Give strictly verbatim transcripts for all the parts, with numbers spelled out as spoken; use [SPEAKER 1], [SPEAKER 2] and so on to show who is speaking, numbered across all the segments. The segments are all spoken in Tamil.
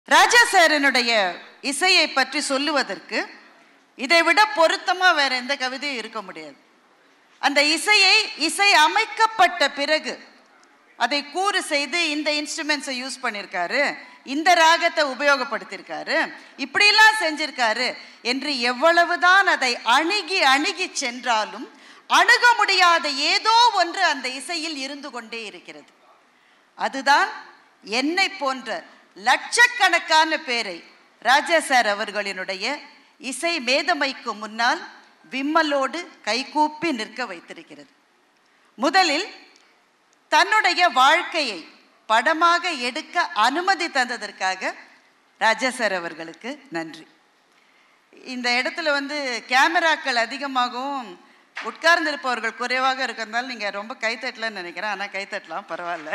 [SPEAKER 1] ராஜா சாரினுடைய இசையை பற்றி சொல்லுவதற்கு இதை விட பொருத்தமா வேற எந்த கவிதையும் இருக்க முடியாது. அந்த இசையை இசை அமைக்கப்பட்ட பிறகு அதை கூறு செய்து இந்த இன்ஸ்ட்ருமெண்ட்ஸை யூஸ் பண்ணியிருக்காரு, இந்த ராகத்தை உபயோகப்படுத்தியிருக்காரு, இப்படியெல்லாம் செஞ்சிருக்காரு என்று எவ்வளவுதான் அதை அணுகி அணுகி சென்றாலும் அணுக முடியாத ஏதோ ஒன்று அந்த இசையில் இருந்து கொண்டே இருக்கிறது. அதுதான் என்னை போன்ற லட்சக்கணக்கான பேரை ராஜா சார் அவர்களினுடைய இசை மேதமைக்கு முன்னால் விம்மலோடு கைகூப்பி நிற்க வைத்திருக்கிறது. முதலில் தன்னுடைய வாழ்க்கையை படமாக எடுக்க அனுமதி தந்ததற்காக ராஜா சார் அவர்களுக்கு நன்றி. இந்த இடத்துல வந்து கேமராக்கள் அதிகமாகவும் உட்கார்ந்திருப்பவர்கள் குறைவாக இருக்கிறதுனால நீங்கள் ரொம்ப கைத்தட்டலன்னு நினைக்கிறேன். ஆனால் கைத்தட்டலாம், பரவாயில்ல.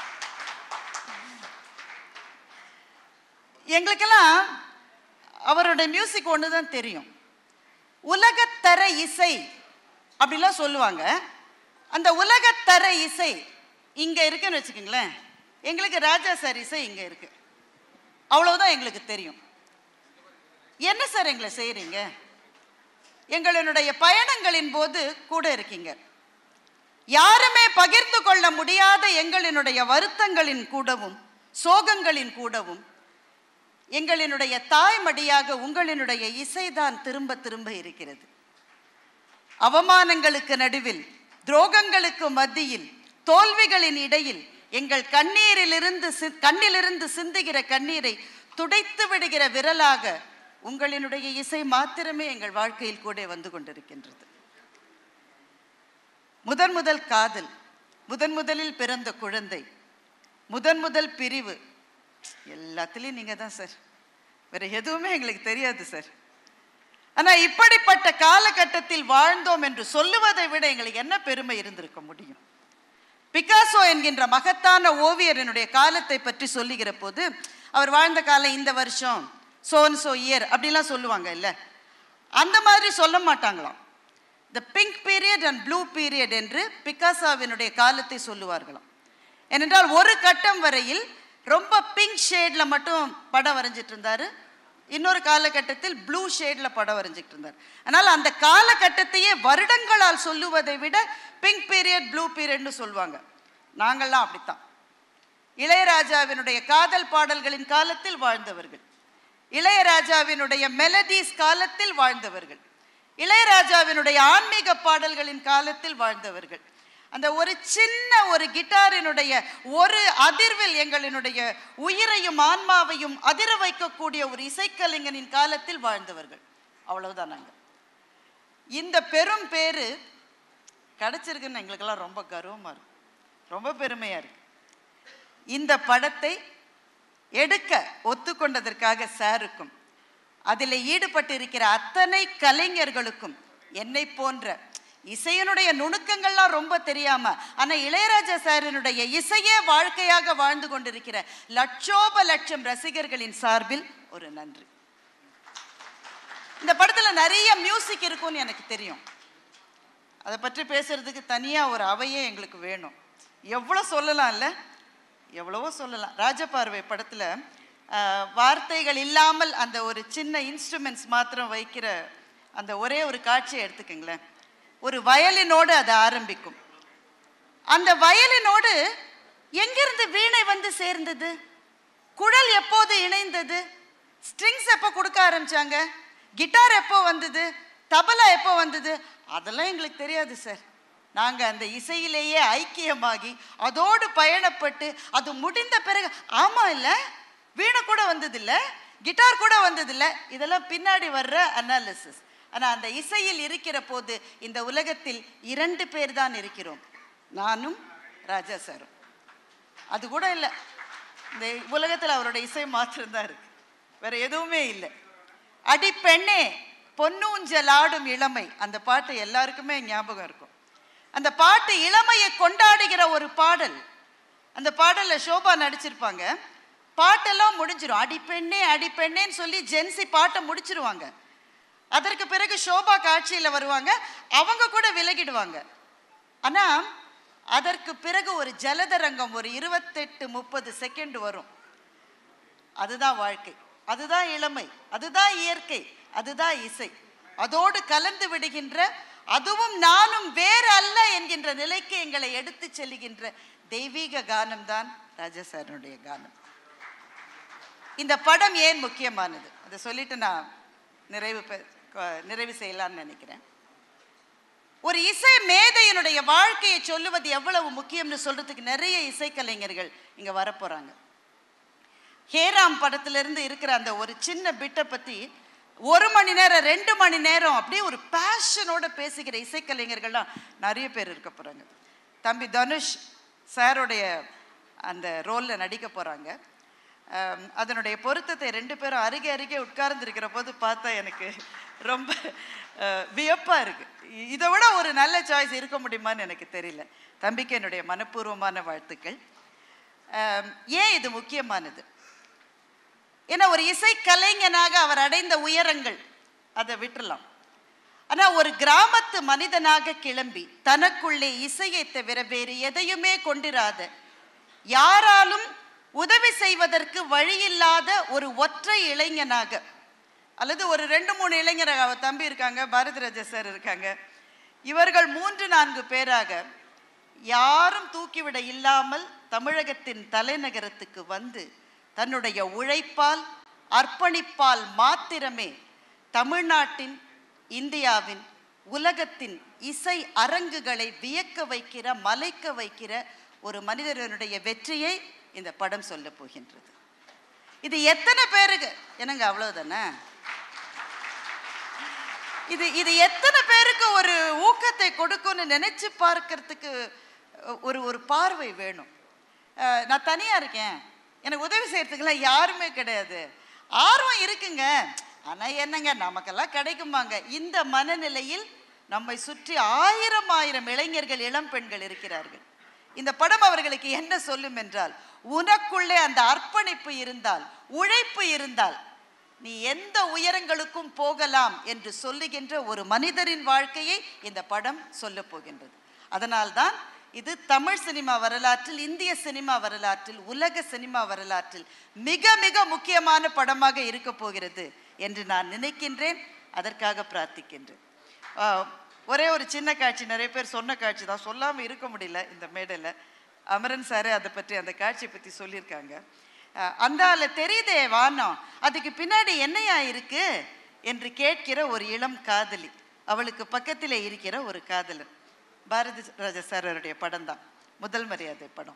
[SPEAKER 1] எங்களுக்கெல்லாம் அவருடைய மியூசிக் ஒன்று தான் தெரியும். உலகத்தர இசை அப்படிலாம் சொல்லுவாங்க. அந்த உலகத்தர இசை இங்கே இருக்குன்னு வச்சுக்கோங்களேன். எங்களுக்கு ராஜா சார் இசை இங்கே இருக்கு, அவ்வளவுதான் எங்களுக்கு தெரியும். என்ன சார் எங்களை செய்கிறீங்க? எங்களுடைய பயணங்களின் போது கூட இருக்கீங்க. யாருமே பகிர்ந்து கொள்ள முடியாத எங்களினுடைய வருத்தங்களின் கூடவும் சோகங்களின் கூடவும் எங்களினுடைய தாய்மடியாக உங்களினுடைய இசைதான் திரும்ப திரும்ப இருக்கிறது. அவமானங்களுக்கு நடுவில், துரோகங்களுக்கு மத்தியில், தோல்விகளின் இடையில் எங்கள் கண்ணீரிலிருந்து கண்ணிலிருந்து சிந்துகிற கண்ணீரை துடைத்து விடுகிற விரலாக உங்களினுடைய இசை மாத்திரமே எங்கள் வாழ்க்கையில் கூட வந்து கொண்டிருக்கின்றது. முதன் முதல் காதல், முதன் முதலில் பிறந்த குழந்தை, முதன் முதல் பிரிவு, எல்லாத்துலேயும் நீங்கள் தான் சார். வேற எதுவுமே எங்களுக்கு தெரியாது சார். ஆனால் இப்படிப்பட்ட காலகட்டத்தில் வாழ்ந்தோம் என்று சொல்லுவதை விட எங்களுக்கு என்ன பெருமை இருந்திருக்க முடியும்? பிகாசோ என்கின்ற மகத்தான ஓவியரனுடைய காலத்தை பற்றி சொல்லுகிற போது அவர் வாழ்ந்த காலம் இந்த வருஷம் சோன் சோ இயர் அப்படிலாம் சொல்லுவாங்க இல்லை? அந்த மாதிரி சொல்ல மாட்டாங்களாம். The pink period and blue period என்று பிகாசோவினுடைய காலத்தை சொல்லுவார்களாம். ஏனென்றால் ஒரு கட்டம் வரையில் ரொம்ப பிங்க் ஷேட்ல மட்டும் படம் வரைஞ்சிட்டு இருந்தாரு, இன்னொரு காலகட்டத்தில் ப்ளூ ஷேட்ல படம் வரைஞ்சிட்டு இருந்தார். அதனால் அந்த காலகட்டத்தையே வருடங்களால் சொல்லுவதை விட பிங்க் பீரியட் ப்ளூ பீரியட்னு சொல்லுவாங்க. நாங்கள்லாம் அப்படித்தான். இளையராஜாவினுடைய காதல் பாடல்களின் காலத்தில் வாழ்ந்தவர்கள், இளையராஜாவினுடைய மெலடிஸ் காலத்தில் வாழ்ந்தவர்கள், இளையராஜாவினுடைய ஆன்மீக பாடல்களின் காலத்தில் வாழ்ந்தவர்கள். அந்த ஒரு சின்ன ஒரு கிட்டாரினுடைய ஒரு அதிர்வில் எங்களினுடைய உயிரையும் ஆன்மாவையும் அதிர வைக்கக்கூடிய ஒரு இசைக்கலைஞனின் காலத்தில் வாழ்ந்தவர்கள். அவ்வளவுதான். நாங்கள் இந்த பெரும் பேரு கிடைச்சிருக்குன்னு எங்களுக்கெல்லாம் ரொம்ப கர்வமா இருக்கு, ரொம்ப பெருமையா இருக்கு. இந்த படத்தை எடுக்க ஒத்துக்கொண்டதற்காக சாருக்கும் அதில் ஈடுபட்டு இருக்கிற அத்தனை கலைஞர்களுக்கும் என்னை போன்ற இசையினுடைய நுணுக்கங்கள்லாம் ரொம்ப தெரியாம ஆனா இளையராஜா சாரினுடைய இசையே வாழ்க்கையாக வாழ்ந்து கொண்டிருக்கிற லட்சோப லட்சம் ரசிகர்களின் சார்பில் ஒரு நன்றி. இந்த படத்துல நிறைய மியூசிக் இருக்கும்னு எனக்கு தெரியும். அதை பற்றி பேசுறதுக்கு தனியா ஒரு அவையே எங்களுக்கு வேணும். எவ்வளோ சொல்லலாம் இல்லை? எவ்வளவோ சொல்லலாம். ராஜபார்வை படத்துல வார்த்தைகள் இல்லாமல் அந்த ஒரு சின்ன இன்ஸ்ட்ருமெண்ட்ஸ் மாத்திரம் வைக்கிற அந்த ஒரே ஒரு காட்சியை எடுத்துக்கங்களேன். ஒரு வயலினோடு அது ஆரம்பிக்கும். அந்த வயலினோடு எங்கிருந்து வீணை வந்து சேர்ந்தது? குழல் எப்போது இணைந்தது? ஸ்ட்ரிங்ஸ் எப்போ கொடுக்க ஆரம்பிச்சாங்க? கிட்டார் எப்போ வந்தது? தபலா எப்போ வந்தது? அதெல்லாம் எங்களுக்கு தெரியாது சார். நாங்கள் அந்த இசையிலேயே ஐக்கியமாகி அதோடு பயணப்பட்டு அது முடிந்த பிறகு ஆமா இல்லை வீணை கூட வந்ததில்லை, கிட்டார் கூட வந்ததில்லை, இதெல்லாம் பின்னாடி வர்ற அனாலிசிஸ். ஆனால் அந்த இசையில் இருக்கிற போது இந்த உலகத்தில் இரண்டு பேர் தான் இருக்கிறோம், நானும் ராஜா சாரும். அது கூட இல்லை, இந்த உலகத்தில் அவருடைய இசை மாத்திரம்தான் இருக்கு, வேற எதுவுமே இல்லை. அடி பெண்ணே பொன்னூஞ்சல் ஆடும் இளமை, அந்த பாட்டு எல்லாருக்குமே ஞாபகம் இருக்கும். அந்த பாட்டு இளமையை கொண்டாடுகிற ஒரு பாடல். அந்த பாடல்ல ஷோபா நடிச்சிருப்பாங்க. பாட்டெல்லாம் முடிஞ்சிடும். அடிப்பெண்ணே அடிப்பெண்ணேன்னு சொல்லி ஜென்சி பாட்டை முடிச்சிருவாங்க. அதற்கு பிறகு ஷோபா காட்சியில வருவாங்க, அவங்க கூட விலகிடுவாங்க. ஆனா அதற்கு பிறகு ஒரு ஜலதரங்கம் ஒரு இருபத்தெட்டு முப்பது செகண்ட் வரும். அதுதான் வாழ்க்கை, அதுதான் இளமை, அதுதான் இயற்கை, அதுதான் இசை. அதோடு கலந்து விடுகின்ற, அதுவும் நானும் வேறு அல்ல என்கின்ற நிலைக்கு எங்களை எடுத்து செல்லுகின்ற தெய்வீக கானம் தான் ராஜா சாருடைய கானம். இந்த படம் ஏன் முக்கியமானது அதை சொல்லிட்டு நான் நிறைவு நிறைவு செய்யலாம்னு நினைக்கிறேன். ஒரு இசை மேதையினுடைய வாழ்க்கையை சொல்லுவது எவ்வளவு முக்கியம்னு சொல்றதுக்கு நிறைய இசைக்கலைஞர்கள் இங்க வரப்போறாங்க. ஹேராம் படத்திலிருந்து இருக்கிற அந்த ஒரு சின்ன பிட்டை பத்தி ஒரு மணி நேரம் ரெண்டு மணி நேரம் அப்படியே ஒரு பேஷனோட பேசுகிற இசைக்கலைஞர்கள்லாம் நிறைய பேர் இருக்க போறாங்க. தம்பி தனுஷ் சாருடைய அந்த ரோல்ல நடிக்க போறாங்க. அதனுடைய பொருத்தத்தை ரெண்டு பேரும் அருகே அருகே உட்கார்ந்து இருக்கிற போது பார்த்தா எனக்கு ரொம்ப வியப்பா இருக்கு. இதை விட ஒரு நல்ல சாய்ஸ் இருக்க முடியுமான்னு எனக்கு தெரியல. தம்பிக்கு என்னுடைய மனப்பூர்வமான வாழ்த்துக்கள். ஏன் இது முக்கியமானது? ஏன்னா ஒரு இசை கலைஞனாக அவர் அடைந்த உயரங்கள் அதை விட்டுறலாம். ஆனா ஒரு கிராமத்து மனிதனாக கிளம்பி தனக்குள்ளே இசையை தவிர வேறு எதையுமே கொண்டிராத, யாராலும் உதவி செய்வதற்கு வழியில்லாத ஒரு ஒற்றை இளைஞனாக, அல்லது ஒரு ரெண்டு மூணு இளைஞராக, அவர் தம்பி இருக்காங்க, பாரதிராஜா சார் இருக்காங்க, இவர்கள் மூன்று நான்கு பேராக யாரும் தூக்கிவிட இல்லாமல் தமிழகத்தின் தலைநகரத்துக்கு வந்து தன்னுடைய உழைப்பால் அர்ப்பணிப்பால் மாத்திரமே தமிழ்நாட்டின், இந்தியாவின், உலகத்தின் இசை அரங்குகளை வியக்க வைக்கிற, மலைக்க வைக்கிற ஒரு மனிதனுடைய வெற்றியை இந்த படம் சொல்ல போகின்றது. இது எத்தனை பேருக்கு என்னங்க அவ்வளவுதானே? இது இது எத்தனை பேருக்கு ஒரு ஊக்கத்தை கொடுக்கும்னு நினைச்சு பார்க்கறதுக்கு ஒரு ஒரு பார்வை வேணும். நான் தனியா இருக்கேன், எனக்கு உதவி செய்யறதுக்கெல்லாம் யாருமே கிடையாது, ஆர்வம் இருக்குங்க, ஆனா என்னங்க நமக்கெல்லாம் கிடைக்குமாங்க? இந்த மனநிலையில் நம்மை சுற்றி ஆயிரம் ஆயிரம் இளைஞர்கள், இளம் பெண்கள் இருக்கிறார்கள். இந்த படம் அவர்களுக்கு என்ன சொல்லும் என்றால், உனக்குள்ளே அந்த அர்ப்பணிப்பு இருந்தால், உழைப்பு இருந்தால் நீ எந்த உயரங்களுக்கும் போகலாம் என்று சொல்லுகின்ற ஒரு மனிதரின் வாழ்க்கையை இந்த படம் சொல்ல போகின்றது. அதனால்தான் இது தமிழ் சினிமா வரலாற்றில், இந்திய சினிமா வரலாற்றில், உலக சினிமா வரலாற்றில் மிக மிக முக்கியமான படமாக இருக்க போகிறது என்று நான் நினைக்கின்றேன். அதற்காக பிரார்த்திக்கின்றேன். ஒரே ஒரு சின்ன காட்சி, நிறைய பேர் சொன்ன காட்சி தான், சொல்லாமல் இருக்க முடியல இந்த மேடையில். அமரன் சாரு அதை பற்றி, அந்த காட்சியை பற்றி சொல்லியிருக்காங்க. அந்தால தெரியுதே வானம், அதுக்கு பின்னாடி என்னையா இருக்கு என்று கேட்கிற ஒரு இளம் காதலி, அவளுக்கு பக்கத்தில் இருக்கிற ஒரு காதலன். பாரதி ராஜா சாருடைய படம் தான் முதல் மரியாதை படம்.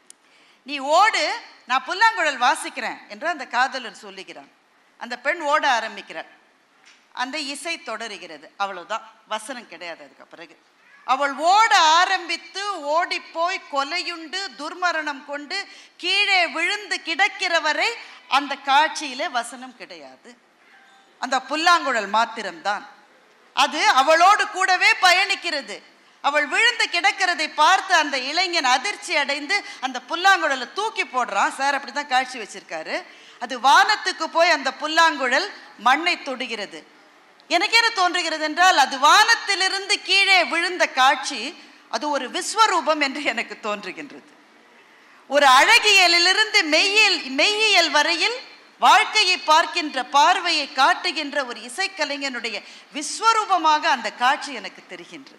[SPEAKER 1] நீ ஓடு, நான் புல்லாங்குழல் வாசிக்கிறேன் என்று அந்த காதலன் சொல்லுகிறான். அந்த பெண் ஓட ஆரம்பிக்கிறாள். அந்த இசை தொடருகிறது, அவ்வளவுதான், வசனம் கிடையாது. அதுக்கு பிறகு அவள் ஓட ஆரம்பித்து ஓடி போய் கொலையுண்டு துர்மரணம் கொண்டு கீழே விழுந்து கிடக்கிறவரை அந்த காட்சியிலே வசனம் கிடையாது, அந்த புல்லாங்குழல் மாத்திரம்தான். அது அவளோடு கூடவே பயணிக்கிறது. அவள் விழுந்து கிடக்கிறதை பார்த்து அந்த இளைஞன் அதிர்ச்சி அடைந்து அந்த புல்லாங்குழலை தூக்கி போடுறான். சார் அப்படிதான் காட்சி வச்சிருக்காரு. அது வானத்துக்கு போய் அந்த புல்லாங்குழல் மண்ணை தொடுகிறது. எனக்கு என்ன தோன்றுகிறது என்றால், அது வானத்திலிருந்து கீழே விழுந்த காட்சி அது ஒரு விஸ்வரூபம் என்று எனக்கு தோன்றுகின்றது. ஒரு அழகியலிலிருந்து மெய்யியல் மெய்யியல் வரையில் வாழ்க்கையை பார்க்கின்ற பார்வையை காட்டுகின்ற ஒரு இசைக்கலைஞனுடைய விஸ்வரூபமாக அந்த காட்சி எனக்கு தெரிகின்றது.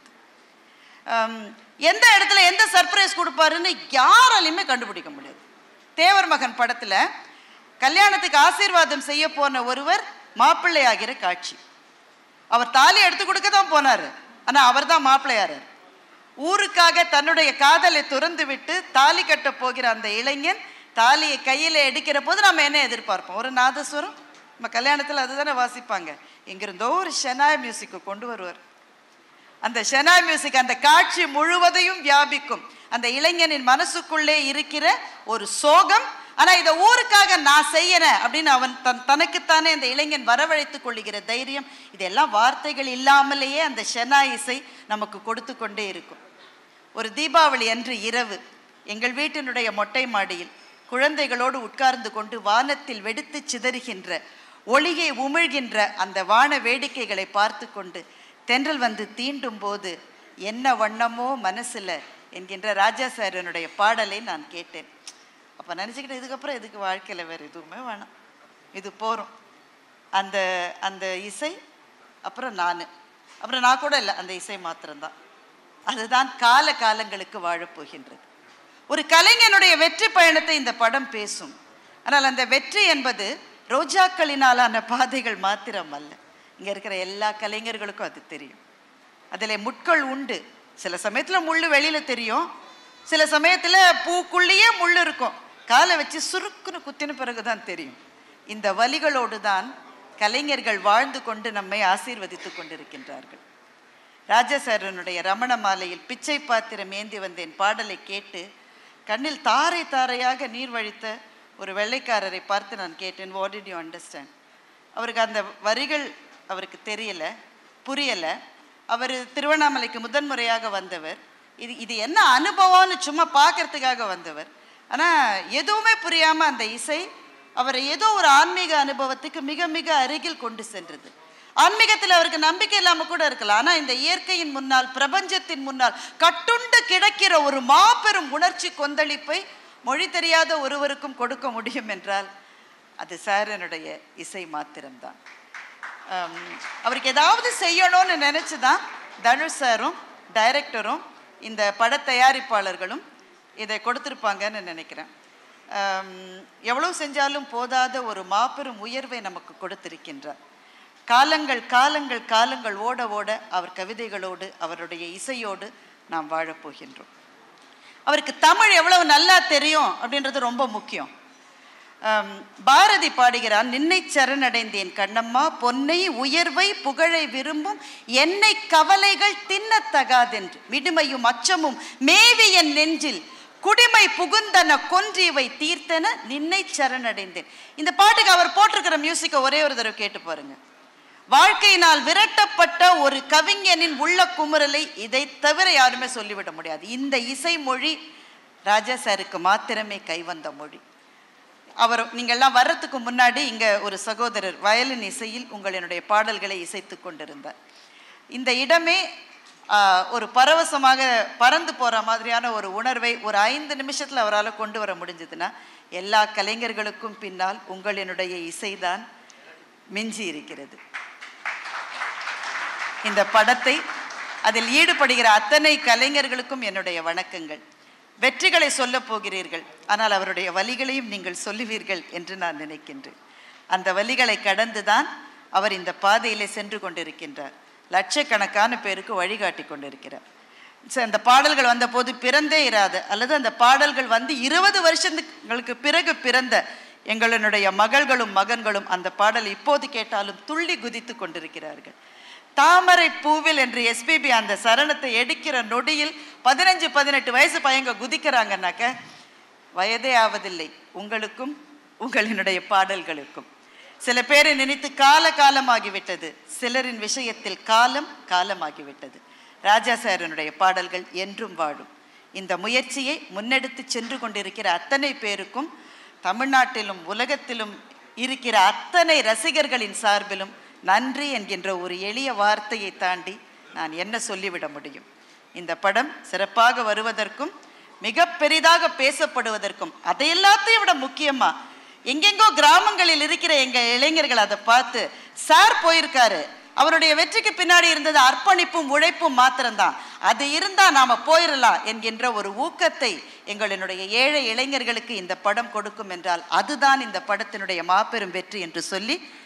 [SPEAKER 1] எந்த இடத்துல எந்த சர்ப்ரைஸ் கொடுப்பாருன்னு யாராலையுமே கண்டுபிடிக்க முடியாது. தேவர் மகன் படத்துல கல்யாணத்துக்கு ஆசீர்வாதம் செய்ய போன ஒருவர் மாப்பிள்ளை ஆகிற காட்சி. அவர் தாலி எடுத்து கொடுக்க தான் போனாரு, ஆனா அவர் தான் மாப்பிள்ளையாரு. ஊருக்காக தன்னுடைய காதலை துறந்து விட்டு தாலி கட்ட போகிற அந்த இளைஞன் தாலியை கையில எடுக்கிற போது நம்ம என்ன எதிர்பார்ப்போம்? ஒரு நாதஸ்வரம். நம்ம கல்யாணத்துல அதுதானே வாசிப்பாங்க. எங்கிருந்தோ ஒரு ஷெனாய் மியூசிக்கு கொண்டு வருவார். அந்த ஷெனாய் மியூசிக் அந்த காட்சி முழுவதையும் வியாபிக்கும். அந்த இளைஞனின் மனசுக்குள்ளே இருக்கிற ஒரு சோகம், ஆனா இதை ஊருக்காக நான் செய்யறேன் அப்படின்னு அவன் தன் தனக்குத்தானே அந்த இளைஞன் வரவழைத்துக் கொள்ளுகிற தைரியம், இதெல்லாம் வார்த்தைகள் இல்லாமலேயே அந்த ஷெனாய் இசை நமக்கு கொடுத்து கொண்டே இருக்கும். ஒரு தீபாவளி அன்று இரவு எங்கள் வீட்டினுடைய மொட்டை மாடியில் குழந்தைகளோடு உட்கார்ந்து கொண்டு வானத்தில் வெடித்து சிதறுகின்ற ஒளியை உமிழ்கின்ற அந்த வான வேடிக்கைகளை பார்த்து கொண்டு தென்றல் வந்து தீண்டும் போது என்ன வண்ணமோ மனசுல என்கின்ற ராஜா சாரனுடைய பாடலை நான் கேட்டேன். அப்போ நினச்சிக்கிட்டு இதுக்கப்புறம் இதுக்கு வாழ்க்கையில் வேறு எதுவுமே வேணாம், இது போகிறோம். அந்த அந்த இசை, அப்புறம் நான், அப்புறம் நான் கூட இல்லை, அந்த இசை மாத்திரம்தான். அதுதான் கால காலங்களுக்கு வாழப்போகின்றது. ஒரு கலைஞனுடைய வெற்றி பயணத்தை இந்த படம் பேசும். ஆனால் அந்த வெற்றி என்பது ரோஜாக்களினாலான பாதைகள் மாத்திரம் அல்ல. இங்கே இருக்கிற எல்லா கலைஞர்களுக்கும் அது தெரியும். அதில் முட்கள் உண்டு. சில சமயத்தில் முள் வெளியில் தெரியும், சில சமயத்தில் பூக்குள்ளேயே முள் இருக்கும். காலை வச்சு சுருக்குன்னு குத்தின பிறகுதான் தெரியும். இந்த வலிகளோடு தான் கலைஞர்கள் வாழ்ந்து கொண்டு நம்மை ஆசீர்வதித்து கொண்டிருக்கின்றார்கள். ராஜாசாரனுடைய ரமண மாலையில் பிச்சை பாத்திரம் ஏந்தி வந்தேன் பாடலை கேட்டு கண்ணில் தாரை தாரையாக நீர் வழித்த ஒரு வெள்ளைக்காரரை பார்த்து நான் கேட்டேன், வாட் டிட் யூ அண்டர்ஸ்டாண்ட்? அவருக்கு அந்த வரிகள் அவருக்கு தெரியலை, புரியலை. அவர் திருவண்ணாமலைக்கு முதன்முறையாக வந்தவர். இது இது என்ன அனுபவம்னு சும்மா பார்க்கறதுக்காக வந்தவர். ஆனால் எதுவுமே புரியாமல் அந்த இசை அவரை ஏதோ ஒரு ஆன்மீக அனுபவத்துக்கு மிக மிக அருகில் கொண்டு சென்றது. ஆன்மீகத்தில் அவருக்கு நம்பிக்கை இல்லாமல் கூட இருக்கலாம், ஆனால் இந்த இயற்கையின் முன்னால், பிரபஞ்சத்தின் முன்னால் கட்டுண்டு கிடக்கிற ஒரு மாபெரும் உணர்ச்சி கொந்தளிப்பை மொழி தெரியாத ஒருவருக்கும் கொடுக்க முடியும் என்றால் அது சாரனுடைய இசை மாத்திரம்தான். அவருக்கு ஏதாவது செய்யணும்னு நினச்சி தான் தனுஷ் சாரும் டைரக்டரும் இந்த பட தயாரிப்பாளர்களும் இதை கொடுத்துருப்பாங்கன்னு நினைக்கிறேன். எவ்வளோ செஞ்சாலும் போதாத ஒரு மாபெரும் உயர்வை நமக்கு கொடுத்திருக்கின்றார். காலங்கள் காலங்கள் காலங்கள் ஓட ஓட அவர் கவிதைகளோடு அவருடைய இசையோடு நாம் வாழப்போகின்றோம். அவருக்கு தமிழ் எவ்வளவு நல்லா தெரியும் அப்படின்றது ரொம்ப முக்கியம். பாரதி பாடுகிறான், நின்னை சரணடைந்தேன் கண்ணம்மா, பொன்னை உயர்வை புகழை விரும்பும் என்னை கவலைகள் தின்னத்தகாதென்று மிடுமையும் அச்சமும் மேவி என் நெஞ்சில் குடிமை புகுந்தன கொன்றிவை தீர்த்தன நின்னை சரணடைந்தேன். இந்த பாட்டுக்கு அவர் போட்டிருக்கிற மியூசிக்கை ஒரே ஒரு தடவை கேட்டு பாருங்க. வாழ்க்கையினால் விரட்டப்பட்ட ஒரு கவிஞனின் உள்ள குமுறலை இதை தவிர யாருமே சொல்லிவிட முடியாது. இந்த இசை மொழி ராஜா சாருக்கு மாத்திரமே கைவந்த மொழி. அவர் நீங்கள்லாம் வர்றதுக்கு முன்னாடி இங்கே ஒரு சகோதரர் வயலின் இசையில் உங்களுடைய பாடல்களை இசைத்து கொண்டிருந்தார். இந்த இடமே ஒரு பரவசமாக பறந்து போகிற மாதிரியான ஒரு உணர்வை ஒரு ஐந்து நிமிஷத்தில் அவரால் கொண்டு வர முடிஞ்சதுன்னா எல்லா கலைஞர்களுக்கும் பின்னால் உங்களினுடைய இசைதான் மிஞ்சி இருக்கிறது. இந்த படத்தை அதில் ஈடுபடுகிற அத்தனை கலைஞர்களுக்கும் என்னுடைய வணக்கங்கள். வெற்றிகளை சொல்ல போகிறீர்கள், ஆனால் அவருடைய வலிகளையும் நீங்கள் சொல்லுவீர்கள் என்று நான் நினைக்கின்றேன். அந்த வலிகளை கடந்துதான் அவர் இந்த பாதையிலே சென்று கொண்டிருக்கின்றார். லட்சக்கணக்கான பேருக்கு வழிகாட்டி கொண்டிருக்கிறார். அந்த பாடல்கள் வந்த போது பிறந்தே இராத அல்லது அந்த பாடல்கள் வந்து இருபது வருஷங்களுக்கு பிறகு பிறந்த எங்களுடைய மகள்களும் மகன்களும் அந்த பாடல் இப்போது கேட்டாலும் துள்ளி குதித்து கொண்டிருக்கிறார்கள். தாமரை பூவில் என்று எஸ்பிபி அந்த சரணத்தை எடுக்கிற நொடியில் பதினஞ்சு பதினெட்டு வயசு பையங்க குதிக்கிறாங்கன்னாக்க வயதே ஆவதில்லை உங்களுக்கும் உங்களினுடைய பாடல்களுக்கும். சில பேரை நினைத்து கால காலமாகிவிட்டது, சிலரின் விஷயத்தில் காலம் காலமாகிவிட்டது. ராஜா சாரனுடைய பாடல்கள் என்றும் வாழும். இந்த முயற்சியை முன்னெடுத்து சென்று கொண்டிருக்கிற அத்தனை பேருக்கும் தமிழ்நாட்டிலும் உலகத்திலும் இருக்கிற அத்தனை ரசிகர்களின் சார்பிலும் நன்றி என்கின்ற ஒரு எளிய வார்த்தையை தாண்டி நான் என்ன சொல்லிவிட முடியும்? இந்த படம் சிறப்பாக வருவதற்கும் மிக பெரிதாக பேசப்படுவதற்கும் அதை எல்லாத்தையும் விட முக்கியமா எங்கெங்கோ கிராமங்களில் இருக்கிற எங்க இளைஞர்கள் அதை பார்த்து சார் போயிருக்காரு, அவருடைய வெற்றிக்கு பின்னாடி இருந்தது அர்ப்பணிப்பும் உழைப்பும் மாத்திரம்தான், அது இருந்தா நாம போயிடலாம் என்கின்ற ஒரு ஊக்கத்தை எங்களினுடைய ஏழை இளைஞர்களுக்கு இந்த படம் கொடுக்கும் என்றால் அதுதான் இந்த படத்தினுடைய மாபெரும் வெற்றி என்று சொல்லி